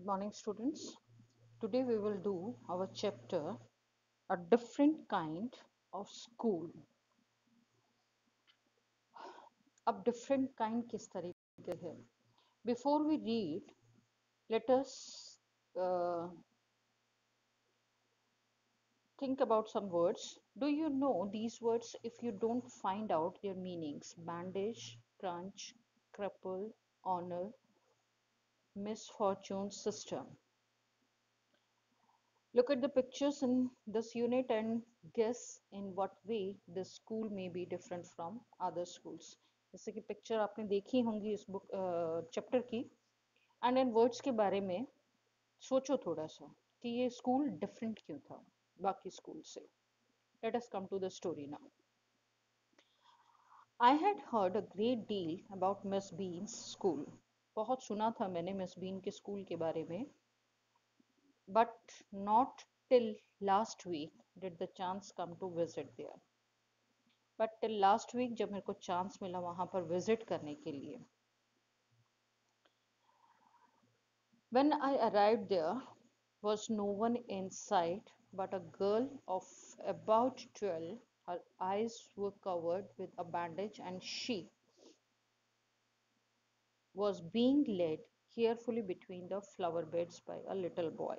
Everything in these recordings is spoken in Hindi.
Good morning, students. Today we will do our chapter A Different Kind of School. अब different kind किस तरीके है? Before we read, let us uh, think about some words. Do you know these words if you don't find out their meanings? Bandage, crunch, cripple, honor, misfortune, system. Look at the pictures in this unit and guess in what way this school may be different from other schools. जैसे कि पिक्चर आपने देखी होंगी इस बुक चैप्टर की एंड इन वर्ड्स के बारे में सोचो थोड़ा सा कि ये स्कूल डिफरेंट क्यों था बाकी स्कूल से. Let us come to the story now. I had heard a great deal about Miss Beam's school. बहुत सुना था मैंने मिस बीन के स्कूल के बारे में, but not till last week did the chance come to visit there. But till last week जब मेरे को चांस मिला वहां पर विजिट करने के लिए. When I arrived there was no one in sight but a girl of about 12. Her eyes were covered with a bandage and she was being led carefully between the flower beds by a little boy.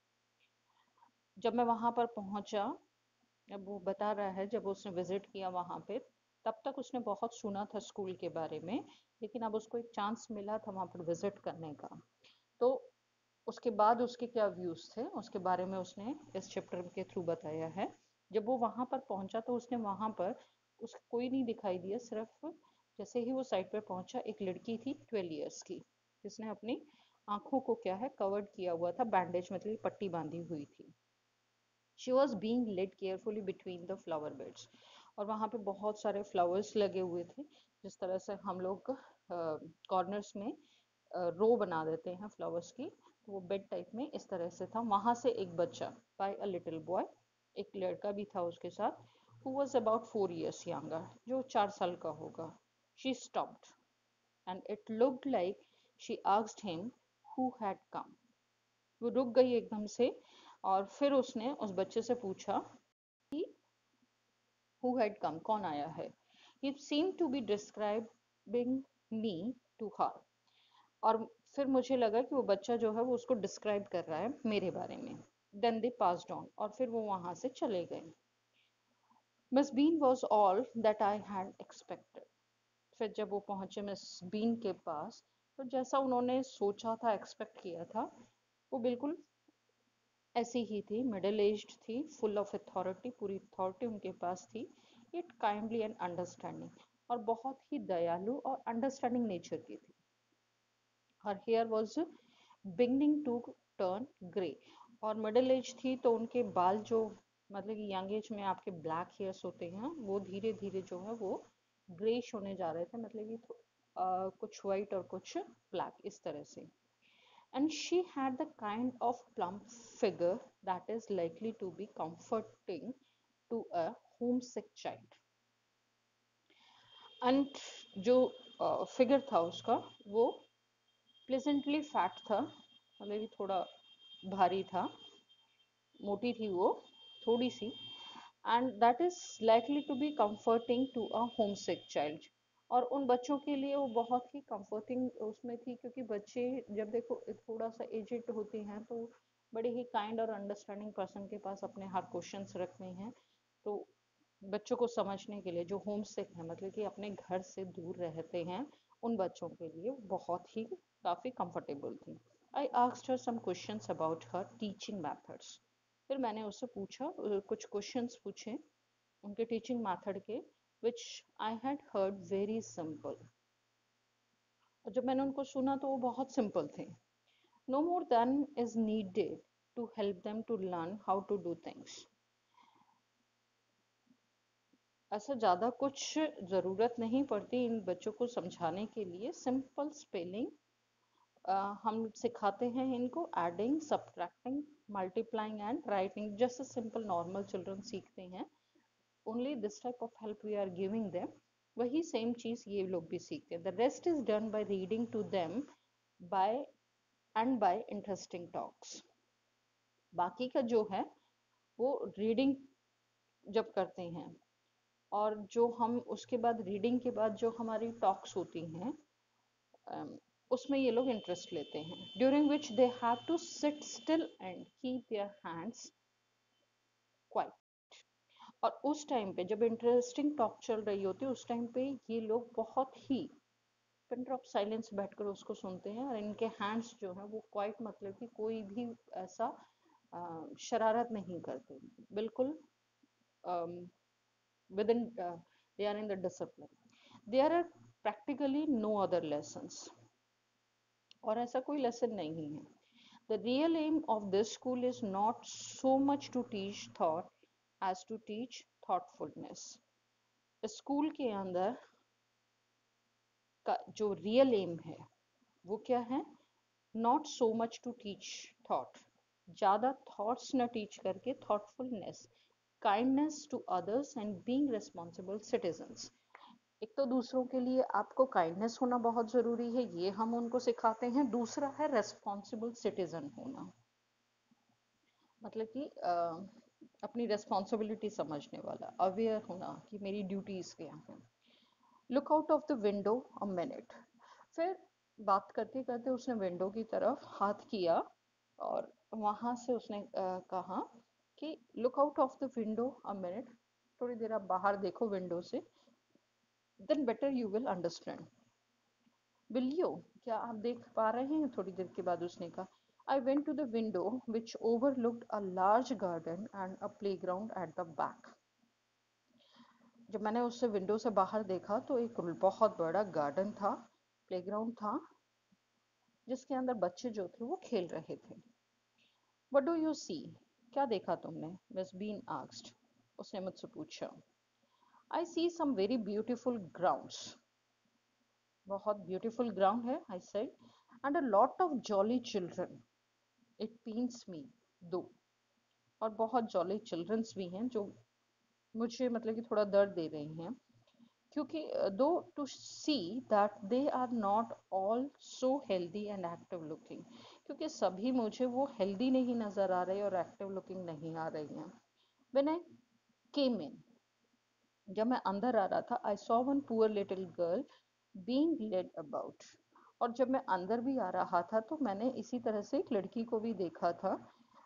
जब मैं वहां पर पहुंचा, अब वो बता रहा है जब उसने विजिट किया वहां पे, तब तक उसने बहुत सुना था स्कूल के बारे में, लेकिन अब उसको एक चांस मिला था वहां पर विजिट करने का. तो उसके बाद उसके क्या व्यूज थे उसके बारे में उसने इस चैप्टर के थ्रू बताया है. जब वो वहां पर पहुंचा तो उसने वहां पर उसको कोई नहीं दिखाई दिया, सिर्फ जैसे ही वो साइड पर पहुंचा एक लड़की थी 12 years की, जिसने अपनी आंखों को क्या है कवर्ड किया हुआ था, बैंडेज मतलब पट्टी बांधी हुई थी. She was being led carefully between the flower beds. और वहाँ पे बहुत सारे फ्लावर्स लगे हुए थे, जिस तरह से हम लोग कॉर्नर्स में रो बना देते हैं फ्लावर्स की, तो वो बेड टाइप में इस तरह से था. वहाँ से एक बच्चा, बाय अ लिटिल बॉय, एक लड़का भी था उसके साथ, who was about 4 years younger, जो 4 साल का होगा. She stopped and it looked like she asked him who had come. वो रुक गई एकदम से और फिर उसने उस बच्चे से पूछा कि who had come, कौन आया है. He seemed to be describing me to her. और फिर मुझे लगा कि वो बच्चा जो है वो उसको डिस्क्राइब कर रहा है मेरे बारे में. Then they passed on, और फिर वो वहां से चले गए. Miss Beam was all that I had expected. फिर जब वो पहुंचे मिस बीन के पास, तो जैसा उन्होंने सोचा था, एक्सपेक्ट किया था, वो बिल्कुल ऐसी ही थी. मिडिल एज्ड थी, फुल ऑफ अथॉरिटी, पूरी अथॉरिटी उनके पास थी, इट काइंडली एंड अंडरस्टैंडिंग, और बहुत ही दयालु और अंडरस्टैंडिंग नेचर की थी. Her hair was beginning to turn grey. और मिडिल एज थी तो उनके बाल जो मतलब कि यंग एज में आपके ब्लैक हेयर्स होते हैं वो धीरे धीरे जो है वो ग्रेश होने जा रहे थे, मतलब कि कुछ वाइट और कुछ ब्लैक इस तरह से. And she had the kind of plump figure that is likely to be comforting to a homesick child. And जो फिगर था उसका वो प्लेजेंटली फैट था, मतलब कि थोड़ा भारी था, मोटी थी वो थोड़ी सी. And that is likely to be comforting to a homesick child. और उन बच्चों के लिए वो बहुत ही कंफर्टिंग उसमें थी, क्योंकि बच्चे जब देखो थोड़ा सा एजेड होते हैं तो बड़े ही काइंड और अंडरस्टैंडिंग पर्सन के पास अपने हर क्वेश्चंस रखते हैं. तो बच्चों को समझने के लिए जो होम सिक है, मतलब कि अपने घर से दूर रहते हैं, उन बच्चों के लिए बहुत ही काफ़ी कंफर्टेबल थी. I asked her some questions about her teaching methods. फिर मैंने उससे पूछा, कुछ क्वेश्चंस पूछे उनके टीचिंग मेथड के, which I had heard very simple. और जब मैंने उनको सुना तो वो बहुत सिंपल थे. No more than is needed to help them to learn how to do things. ऐसा ज़्यादा कुछ ज़रूरत नहीं पड़ती इन बच्चों को समझाने के लिए. सिंपल स्पेलिंग हम सिखाते हैं इनको, adding, subtracting, multiplying and writing, just simple normal children सीखते हैं. Only this type of help we are giving them. वही सेम चीज़ ये लोग भी सीखते हैं. The rest is done by reading to them by and by interesting talks. बाकी का जो है वो रीडिंग जब करते हैं, और जो हम उसके बाद रीडिंग के बाद जो हमारी टॉक्स होती हैं, उसमें ये लोग इंटरेस्ट लेते हैं, during which they have to sit still and keep their hands quiet. और उस टाइम पे जब इंटरेस्टिंग टॉक चल रही होती है, उस टाइम पे ये लोग बहुत ही पिन ड्रॉप साइलेंस बैठकर उसको सुनते हैं, और इनके हैंड्स जो हैं वो क्वाइट, मतलब कि कोई भी ऐसा शरारत नहीं करते, बिल्कुल within they are in the discipline. There are practically no other lessons, और ऐसा कोई लेसन नहीं है। The real aim of this school is not so much to teach thought as to teach thoughtfulness. School के अंदर का जो रियल एम है वो क्या है? Not so much to teach thought, ज़्यादा थॉट्स न टीच करके thoughtfulness, kindness to others and being responsible citizens. एक तो दूसरों के लिए आपको काइंडनेस होना बहुत ज़रूरी है, ये हम उनको सिखाते हैं। दूसरा है रेस्पॉन्सिबल सिटीजन होना, मतलब कि अपनी रेस्पॉन्सिबिलिटी समझने वाला, अवेयर होना कि मेरी ड्यूटीज़ क्या हैं। Look out of the window a minute. फिर बात करते करते उसने विंडो की तरफ हाथ किया, और वहाँ से उसने कहा कि look out of the window a minute, थोड़ी देर आप बाहर देखो विंडो से, then better you will understand. Will you, क्या आप देख पा रहे हैं? थोड़ी देर के बाद उसने कहा, I went to the window which overlooked a large garden and a playground at the back. जब मैंने उससे विंडो से बाहर देखा तो एक बहुत बड़ा गार्डन था, प्लेग्राउंड था, जिसके अंदर बच्चे जो थे वो खेल रहे थे। व्हाट डू यू सी, क्या देखा तुमने? मिस बीन आस्क्ड, उसने मुझसे पूछा। I see some very beautiful grounds, बहुत ब्यूटीफुल ग्राउंड है, I said, and a lot of jolly children, it pains me though, और बहुत जॉली चिल्ड्रंस भी हैं जो मुझे मतलब कि थोड़ा दर्द दे रहे हैं, क्योंकि though to see that they are not all so healthy and active looking, क्योंकि सभी मुझे वो हेल्दी नहीं नज़र आ रहे और एक्टिव लुकिंग नहीं आ रही हैं। व्हेन आई केम इन, जब मैं अंदर आ रहा था, I saw one poor little girl being led about, और जब मैं अंदर भी आ रहा था तो मैंने इसी तरह से एक लड़की को भी देखा था।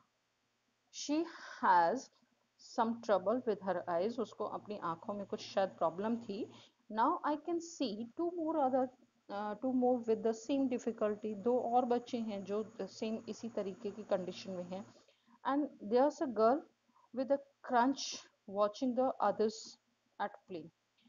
She has some trouble with her eyes, उसको अपनी आंखों में कुछ शायद प्रॉब्लम थी। Now I can see two more other to move with the same difficulty, दो और बच्चे हैं जो सेम इसी तरीके की कंडीशन में हैं, and there's a girl with a crunch watching the others at play.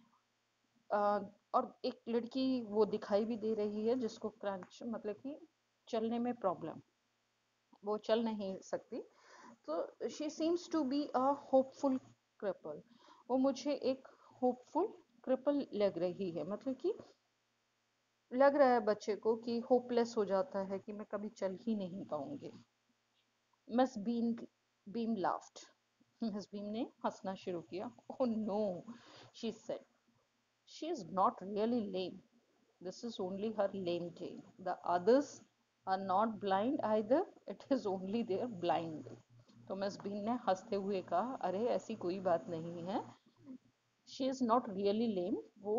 और एक लड़की वो दिखाई भी दे रही है जिसको क्रंच मतलब कि चलने में प्रॉब्लम, वो चल नहीं सकती, तो she seems to be a hopeful cripple. वो मुझे एक होपफुल क्रिपल लग रही है, मतलब कि लग रहा है बच्चे को कि होपलेस हो जाता है कि मैं कभी चल ही नहीं पाऊंगी। Miss Beam laughed, Miss Beam ने हंसना शुरू किया। Oh no, she said, she is not really lame, this is only her lame day, the others are not blind either, it is only their blind day. तो मिस बीन ने हंसते हुए कहा, अरे ऐसी कोई बात नहीं है, she is not really lame, वो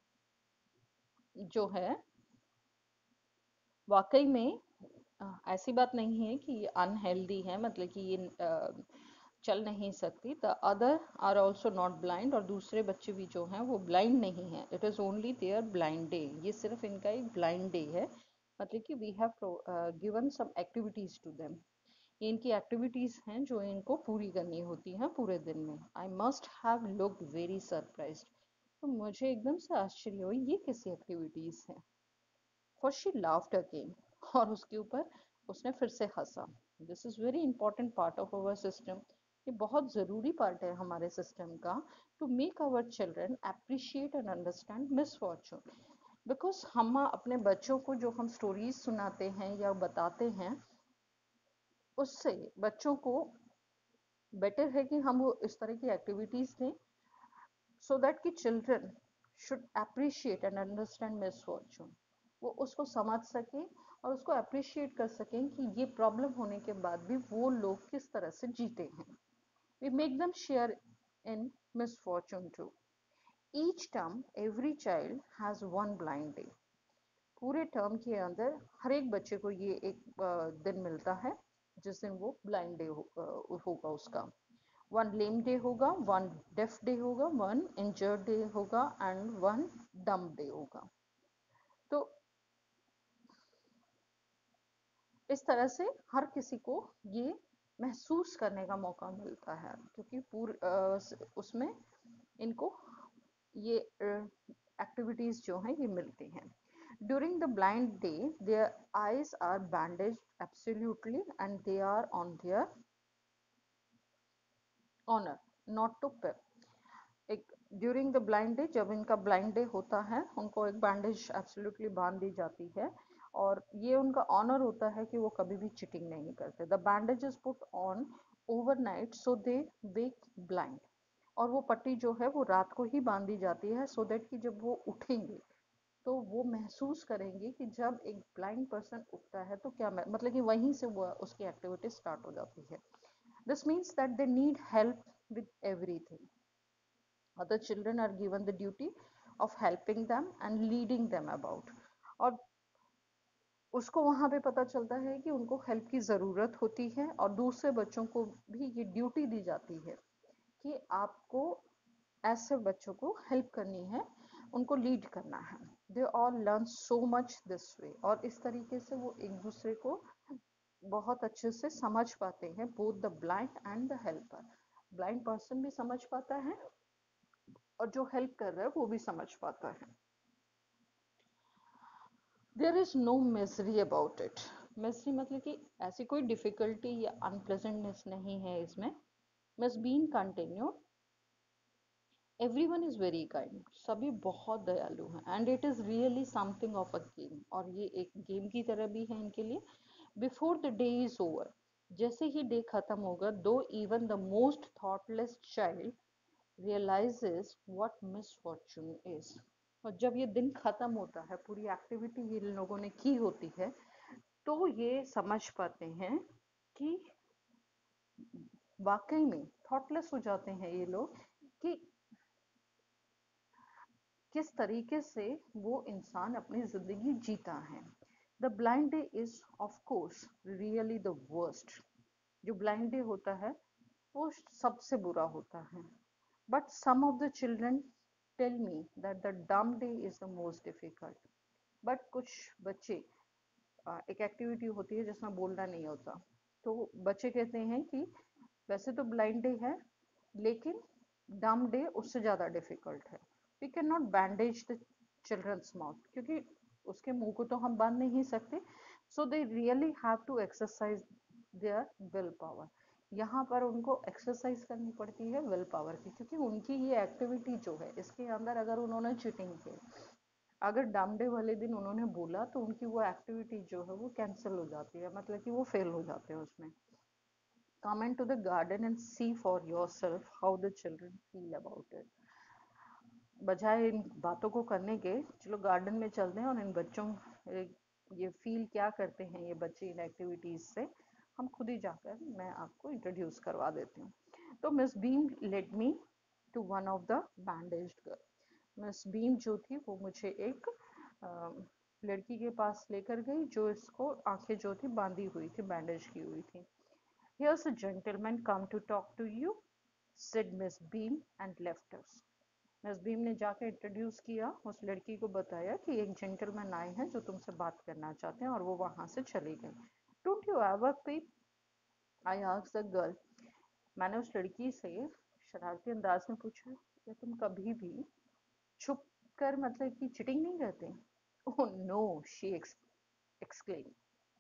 जो है वाकई में ऐसी बात नहीं है कि ये अनहेल्दी है, मतलब कि ये चल नहीं सकती। The other are also not blind, और दूसरे बच्चे भी जो हैं वो ब्लाइंड नहीं हैं, it is only their blind day, ये सिर्फ इनका एक ब्लाइंड डे है, मतलब कि we have given some activities to them, ये इनकी एक्टिविटीज़ हैं जो इनको पूरी करनी होती हैं पूरे दिन में। I must have looked very surprised, तो मुझे एकदम से आश्चर्य हुई ये कैसी एक्टिविटीज़ हैं। फॉर शी लाफ्ड अगेन, और उसके ऊपर उसने फिर से हंसा। This is very important part of our system, ये बहुत ज़रूरी पार्ट है हमारे सिस्टम का, to make our children appreciate and understand misfortune. Because हम अपने बच्चों को जो हम स्टोरीज सुनाते हैं या बताते हैं, उससे बच्चों को बेटर है कि हम वो इस तरह की एक्टिविटीज़ दें, सो दैट कि children should appreciate and understand misfortune. वो उसको समझ सकें और उसको अप्रिशिएट कर सकें कि ये प्रॉब्लम होने के बाद भी वो लोग किस तरह से जीते हैं। We make them share in misfortune too. Each term every child has one blind day. पूरे टर्म के अंदर हर एक बच्चे को ये एक दिन मिलता है जिस दिन वो ब्लाइंड डे होगा उसका। वन लेम डे होगा, वन डेफ डे होगा, वन इंजर्ड डे होगा एंड वन डम डे होगा। तो इस तरह से हर किसी को ये महसूस करने का मौका मिलता है, क्योंकि उसमें इनको ये एक्टिविटीज जो हैं ये मिलती हैं। During the blind day their eyes are bandage absolutely and they are on their honour not to peep. एक ड्यूरिंग द ब्लाइंड डे, जब इनका ब्लाइंड डे होता है, उनको एक बैंडेज एब्सोल्युटली बांध दी जाती है और ये उनका ऑनर होता है कि वो कभी भी चिटिंग नहीं करते। The bandage is put on overnight so they wake blind. और वो पट्टी जो है वो रात को ही बांध दी जाती है सो दैट कि जब वो उठेंगे तो वो महसूस करेंगे कि जब एक ब्लाइंड पर्सन उठता है तो क्या मतलब कि वहीं से वो उसकी एक्टिविटी स्टार्ट हो जाती है। This means that they need help with everything. Other children are given the duty of helping them and leading them about। और उसको वहाँ पे पता चलता है कि उनको हेल्प की ज़रूरत होती है और दूसरे बच्चों को भी ये ड्यूटी दी जाती है कि आपको ऐसे बच्चों को हेल्प करनी है, उनको लीड करना है। They all learn so much this way. और इस तरीके से वो एक दूसरे को बहुत अच्छे से समझ पाते हैं, both the blind and the helper. Blind person भी समझ पाता है और जो हेल्प कर रहा है वो भी समझ पाता है। There is no misery about it. Misery मतलब कि ऐसी कोई डिफिकल्टी या अनप्लेजेंटनेस नहीं है इसमें। Miss Bean continue, everyone is very kind. सभी बहुत दयालु हैं and it is really something of a game. और ये एक गेम की तरह भी है इनके लिए। Before the day is over, जैसे ही डे खत्म होगा, though even the most thoughtless child realizes what misfortune is। और जब ये दिन खत्म होता है, पूरी एक्टिविटी ये लोगों ने की होती है, तो ये समझ पाते हैं कि वाकई में थॉटलेस हो जाते हैं ये लोग कि किस तरीके से वो इंसान अपनी जिंदगी जीता है। The blind day is of course really the worst. जो ब्लाइंड डे होता है वो सबसे बुरा होता है। But some of the children tell me that the dumb day is the most difficult। But कुछ बच्चे, एक एक्टिविटी होती है जिसमें बोलना नहीं होता, तो बच्चे कहते हैं कि वैसे तो ब्लाइंड डे है लेकिन डम डे उससे ज़्यादा डिफिकल्ट है। We can not bandage the children's mouth, क्योंकि उसके मुंह को तो हम बांध नहीं सकते। So they really have to exercise their will power. यहाँ पर उनको एक्सरसाइज करनी पड़ती है विल पावर की, क्योंकि उनकी ये एक्टिविटी जो है इसके अंदर अगर उन्होंने चीटिंग की, अगर डम डे वाले दिन उन्होंने बोला, तो उनकी वो एक्टिविटी जो है वो कैंसिल हो जाती है, मतलब कि वो फेल हो जाते हैं उसमें। Come into the garden and see for yourself how the children feel about it। बजाय इन बातों को करने के, चलो गार्डन में चलते हैं और इन बच्चों ये फील क्या करते हैं ये बच्चे इन एक्टिविटीज से, हम खुद ही जाकर मैं आपको इंट्रोड्यूस करवा देती हूँ। तो Miss Beam led me to one of the bandaged girl. Miss Beam जो थी वो मुझे एक लड़की के पास लेकर गई जो इसको आंखें जो थी बांधी हुई थी, बैंडेज की हुई थी। Here's a gentleman come to talk to you, said Miss Beam and left us। Miss Beam ने जाकर इंट्रोड्यूस किया, उस लड़की को बताया कि एक जेंटलमैन आए हैं जो तुमसे बात करना चाहते हैं, और वो वहां से चली गई। Don't you ever peep, I asked the girl. मैंने उस लड़की से शरारती अंदाज में पूछा, क्या तुम कभी भी छुप कर मतलब कि चिटिंग नहीं करते? Oh no, she exclaimed,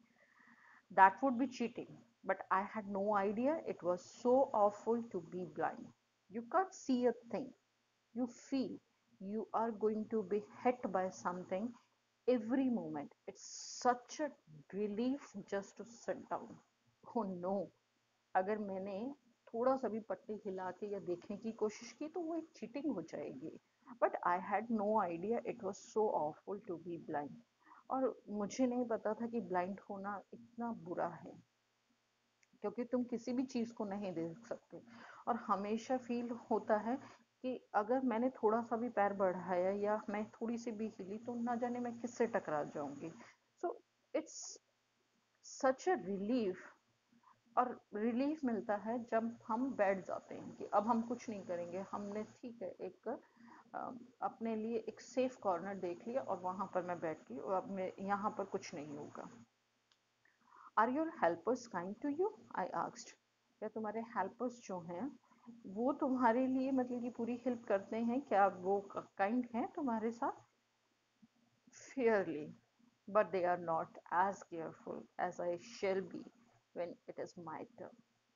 that would be cheating, but I had no idea it was so awful to be blind। You can't see a thing, you feel you are going to be hit by something every moment। It's such a relief just to sit down। Oh no, अगर मैंने थोड़ा सा भी पट्टी हिला के या देखने की कोशिश की तो वो एक चीटिंग हो जाएगी। But I had no idea it was so awful to be blind. और मुझे नहीं पता था कि ब्लाइंड होना इतना बुरा है, क्योंकि तुम किसी भी चीज को नहीं देख सकते। और हमेशा फील होता है कि अगर मैंने थोड़ा सा भी पैर बढ़ाया या मैं थोड़ी सी भी हिली तो ना जाने मैं किससे टकरा जाऊंगी। So it's such a relief. और रिलीफ मिलता है जब हम बैठ जाते हैं कि अब हम कुछ नहीं करेंगे, हमने ठीक है एक अपने लिए एक सेफ कॉर्नर देख लिया और वहां पर मैं बैठ गई और अब मैं यहाँ पर कुछ नहीं होगा। Are your helpers kind to you, I asked. क्या तुम्हारे हेल्पर्स जो हैं वो तुम्हारे लिए मतलब कि पूरी हेल्प करते हैं, क्या वो काइंड हैं तुम्हारे साथ? Fairly, but they are not as careful as I shall be when it is my turn.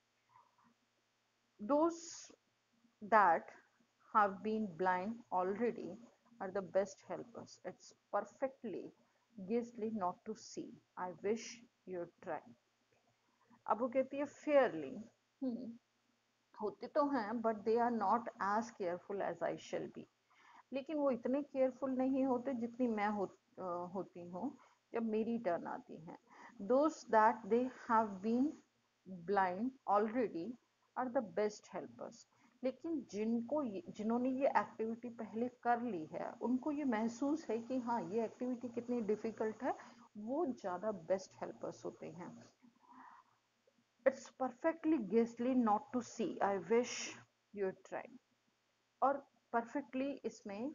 Those that have been blind already are the best helpers. It's perfectly ghastly not to see. I wish you'd try. अब वो कहती है फेयरली, होते तो हैं but they are not as careful as I shall be. लेकिन वो इतने केयरफुल नहीं होते जितनी मैं होती हूँ जब मेरी टर्न आती है। Those that they have been blind already are the best helpers. लेकिन जिन्होंने ये एक्टिविटी पहले कर ली है, उनको ये महसूस है कि हाँ ये एक्टिविटी कितनी डिफिकल्ट है, वो ज़्यादा बेस्ट हेल्पर्स होते हैं। It's perfectly ghastly not to see, I wish you try. और परफेक्टली इसमें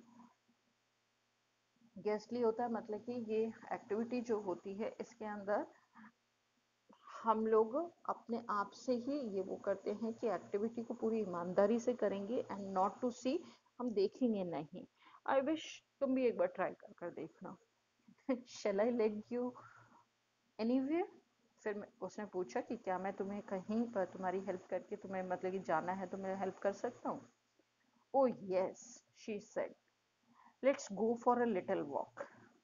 गेस्टली होता है मतलब कि ये एक्टिविटी जो होती है इसके अंदर हम लोग अपने आप से ही ये वो करते हैं कि एक्टिविटी को पूरी ईमानदारी से करेंगे एंड नॉट टू सी, हम देखेंगे नहीं। आई विश तुम भी एक बार ट्राई कर देखना। Shall I let you anywhere? फिर उसने पूछा कि क्या मैं तुम्हें कहीं पर तुम्हारी हेल्प करके तुम्हें मतलब कि जाना है तो मैं हेल्प कर सकता हूँ? Oh yes, she said, let's go for a little walk.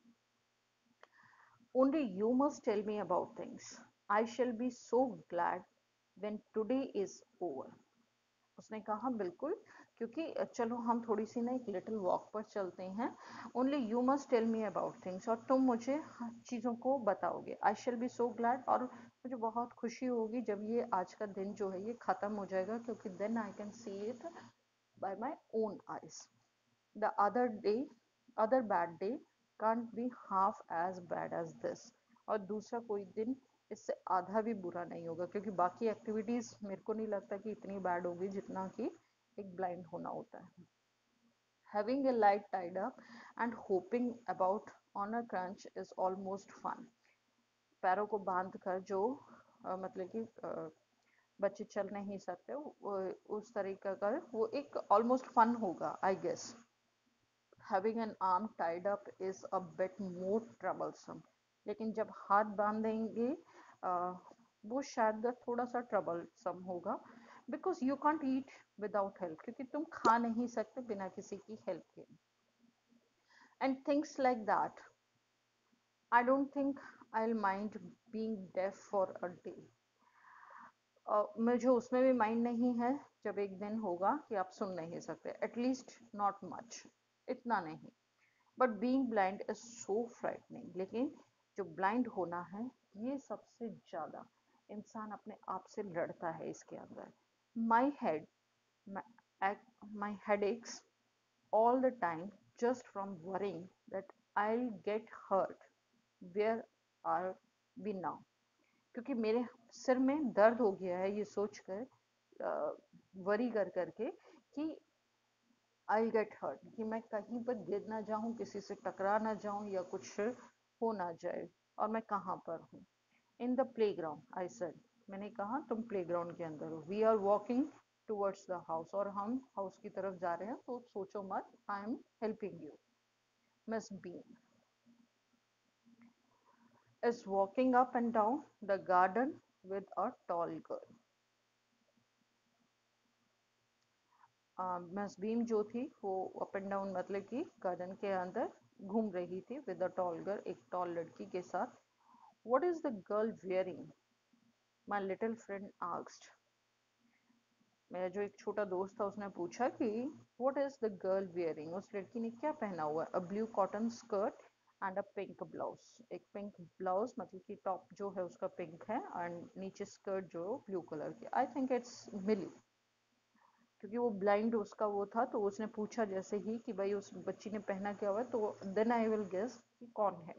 Only you must tell me about things. I shall be so glad when today is over. उसने कहा बिल्कुल, क्योंकि चलो हम थोड़ी सी ना एक लिटिल वॉक पर चलते हैं। Only you must tell me about things, और तुम मुझे चीज़ों को बताओगे। I shall be so glad, और मुझे बहुत खुशी होगी जब ये आज का दिन जो है ये ख़त्म हो जाएगा, क्योंकि then I can see it by my own eyes. The other bad day can't be half as bad as this. और दूसरा कोई दिन इससे आधा भी बुरा नहीं होगा, क्योंकि बाकी एक्टिविटीज मेरे को नहीं लगता कि इतनी बैड होगी जितना कि एक ब्लाइंड होना होता है। Having a light tied up and hoping about on a crunch is almost fun. पैरों को बांध कर जो मतलब कि बच्चे चल नहीं सकते उस तरीके का वो एक ऑलमोस्ट फन होगा, I guess. Having an arm tied up is a bit more troublesome. लेकिन जब हाथ बांधेंगे वो शायद थोड़ा सा ट्रबलसम होगा, because you can't eat without help, क्योंकि तुम खा नहीं सकते बिना किसी की हेल्प के। And things like that, I don't think I will mind being deaf for a day. मुझे उसमें भी माइंड नहीं है जब एक दिन होगा कि आप सुन नहीं सकते, एटलीस्ट नॉट मच, इतना नहीं। But being blind is so frightening. लेकिन जो ब्लाइंड होना है ये सबसे ज़्यादा इंसान अपने आप से लड़ता है इसके अंदर। My head my head aches all the time just from worrying that I'll get hurt. Where are we now? क्योंकि मेरे सिर में दर्द हो गया है ये सोचकर, वरी कर करके कि आई गेट हर्ट, कि मैं कहीं पर गिर ना जाऊं, किसी से टकरा ना जाऊं या कुछ हो ना जाए। और मैं कहाँ पर हूँ? In the playground, I said. मैंने कहा तुम प्ले ग्राउंड के अंदर हो। We are walking towards the house, और हम हाउस की तरफ जा रहे हैं, तो सोचो मत, I am helping you. Miss Bean is walking up and down the garden with a tall girl. Miss Beam जो थी वो अप एंड डाउन मतलब कि गार्डन के अंदर घूम रही थी विद अ टॉल गर्ल, एक टॉल लड़की के साथ। What is the girl wearing? My little friend asked. मेरा जो एक छोटा दोस्त था उसने पूछा कि what is the girl wearing, उस लड़की ने क्या पहना हुआ है? A blue cotton skirt and a pink blouse. एक पिंक ब्लाउज मतलब कि टॉप जो है उसका पिंक है एंड नीचे स्कर्ट जो ब्लू कलर की। आई थिंक इट्स मिली, क्योंकि वो ब्लाइंड उसका वो था, तो उसने पूछा जैसे ही कि भाई उस बच्ची ने पहना क्या हुआ है, तो देन आई विल गेस कि कौन है।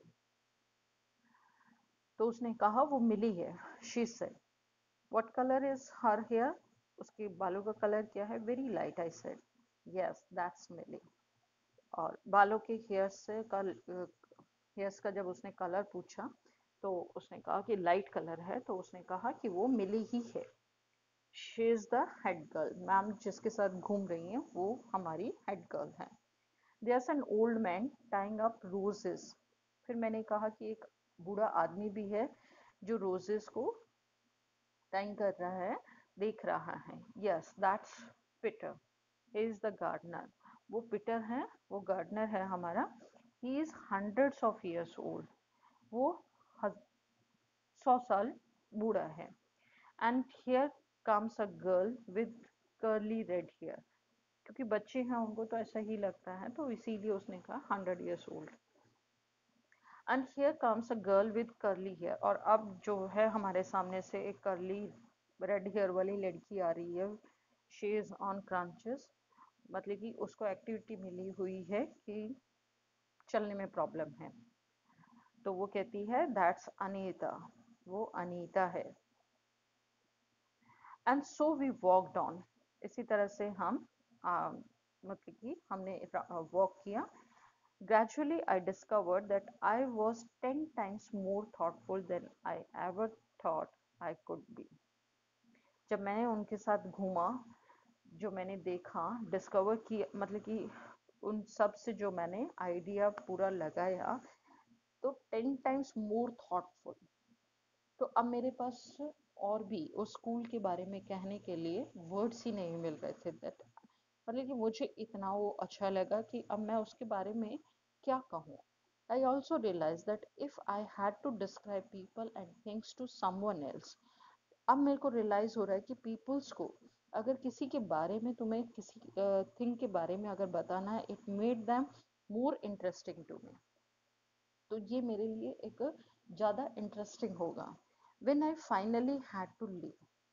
तो उसने कहा वो मिली है। She said what colour is her hair, उसके बालों का कलर क्या है, very light. I said yes that's Millie. और बालों के हेयर्स का जब उसने कलर पूछा तो उसने कहा कि लाइट कलर है, तो उसने कहा कि वो मिली ही है। She is the head girl, ma'am जिसके साथ घूम रही हैं वो हमारी हेड गर्ल है। There's an old man tying up roses. फिर मैंने कहा कि एक बूढ़ा आदमी भी है जो रोजेस को टाइंग कर रहा है, देख रहा है। Yes that's Peter, he is the gardener. वो पीटर है, वो गार्डनर है हमारा। He is hundreds of years old, वो 100 साल बूढ़ा है। And here comes a girl with curly red hair, क्योंकि बच्चे हैं उनको तो ऐसा ही लगता है, तो इसीलिए उसने कहा 100 years old. And here comes a girl with curly hair, और अब जो है हमारे सामने से एक कर्ली रेड हेयर वाली लड़की आ रही है। शी इज ऑन क्रंचेस, मतलब कि उसको एक्टिविटी मिली हुई है कि चलने में प्रॉब्लम है। तो वो कहती है दैट्स अनीता, वो अनीता है। And so we walked on, इसी तरह से हम मतलब कि हमने वॉक किया। Gradually, I discovered that I was 10 times more thoughtful than I ever thought I could be. जब मैंने उनके साथ घूमा, जो मैंने देखा, डिस्कवर किया, मतलब कि उन सब से जो मैंने आइडिया पूरा लगाया, तो 10 टाइम्स मोर थॉटफुल। तो अब मेरे पास और भी उस स्कूल के बारे में कहने के लिए वर्ड्स ही नहीं मिल रहे थे। दैट मतलब कि मुझे इतना वो अच्छा लगा कि अब मैं उसके बारे में क्या कहूँ। I also realized that if I had to describe people and things to someone else, अब मेरे को रियलाइज हो रहा है कि पीपल्स को अगर किसी के बारे में तुम्हें किसी थिंग के बारे में अगर बताना है, it made them more interesting to me. तो ये मेरे लिए एक ज़्यादा इंटरेस्टिंग होगा। When I finally had to leave,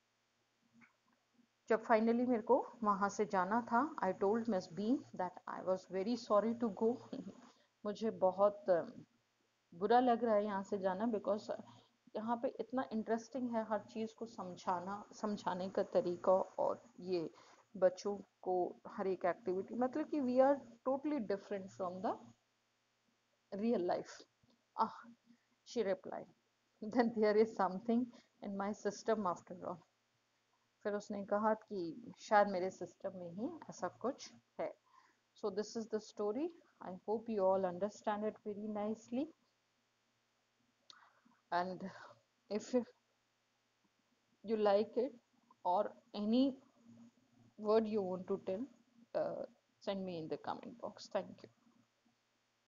जब फाइनली मेरे को वहाँ से जाना था, I told Miss B that I was very sorry to go. मुझे बहुत बुरा लग रहा है यहाँ से जाना, बिकॉज यहाँ पे इतना इंटरेस्टिंग है हर चीज़ को समझाना, समझाने का तरीका, और ये बच्चों को हर एक एक्टिविटी, मतलब कि we are totally different from the real life. Ah, she replied, then there is something in my system after all. फिर उसने कहा कि शायद मेरे सिस्टम में ही ऐसा कुछ है। So this is the story. I hope you all understand it very nicely. And if you like it or any word you want to tell, send me in the comment box. Thank you.